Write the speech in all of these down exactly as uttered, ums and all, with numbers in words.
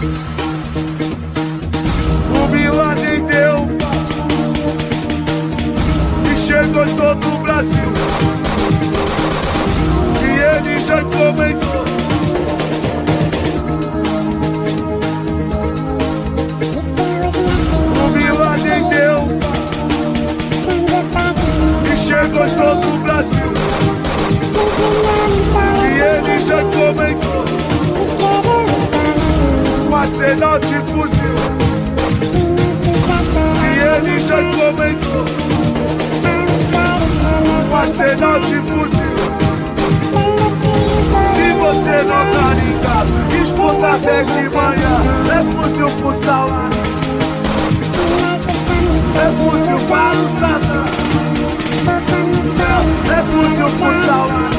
O Bin Laden deu e chegou em todo o Brasil. E ele já comentou. O Bin Laden deu e chegou em todo o Brasil. E ele já comentou um arsenal de fuzil. E ele já comentou um arsenal de fuzil. Se você não tá ligado, escuta até de manhã. É fuzil por salário, é fuzil para o Satã, é fuzil por salário,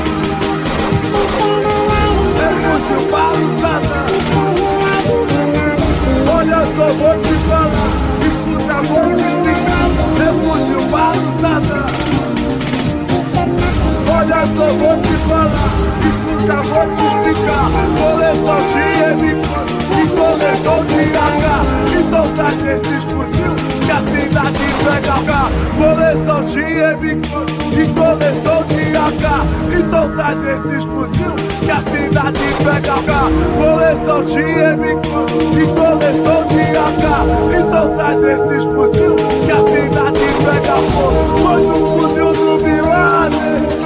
é fuzil para o Satã. Olha só, vou te falar, escuta, vou te explicar. É fuzil para o Satã. Olha só, vou te falar, escuta, vou te explicar. Coleção de M quatro e coleção de A K. Então traz esses fuzil que a cidade pega cá. Coleção de M quatro e coleção de A K. Então traz esses fuzil que a cidade pega cá. Coleção de M quatro e coleção de A K. Então traz esses fuzil que a cidade pega fogo. Pois o fuzil do Bin Laden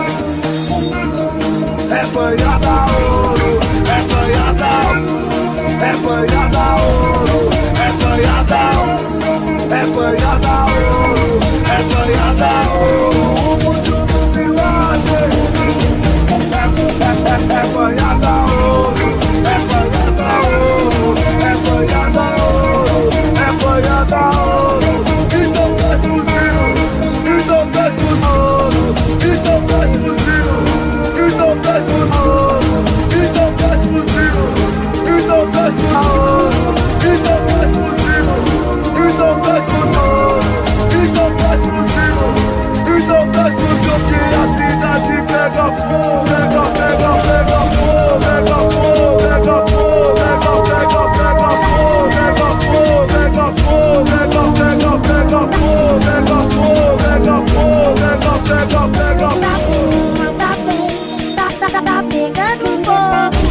é banhada ouro, é banhada ouro, é banhada ouro, é banhada ouro, é banhada ouro, é banhada ouro. O fuzil do Bin Laden é, é, é banhada ouro, é banhada ouro, é banhada ouro, é banhada ouro. Então traz fuzil, então traz ouro, então traz fuzil, então traz ouro, então traz fuzil, então traz ouro, então traz fuzil, então traz ouro, então traz fuzil, então traz fuzil que a cidade pega fogo, pega, pega, pega fogo, pega fogo, pega fogo, pega, pega, pega fogo, pega fogo, pega fogo, pega, pega, pega fogo, pega fogo, pega fogo, pega, pega, pega fogo. Tá, tá, tá pegando fogo.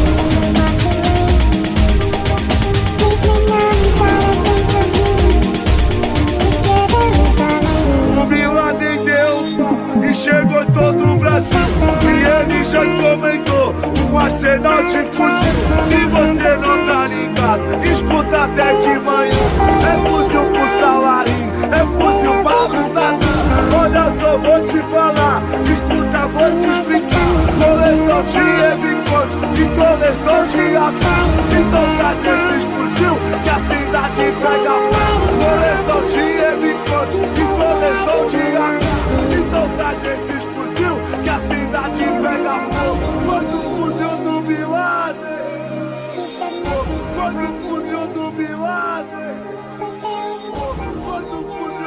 O Bin Laden deu e chegou em todo o Brasil. E ele já comentou um arsenal de fuzil. Se você não tá ligado, escuta até de manhã. É fuzil por salário, é fuzil para o Satã. Olha só, vou te falar, escuta, vou te explicar. Coleção de M quatro e coleção de A K. Então traz esses fuzil que a cidade pega fogo. Coleção de M quatro e coleção de A K. Então traz esses fuzil que a cidade pega fogo. Quando o fuzil do Bin Laden, quando o fuzil do Bin Laden, quando o fuzil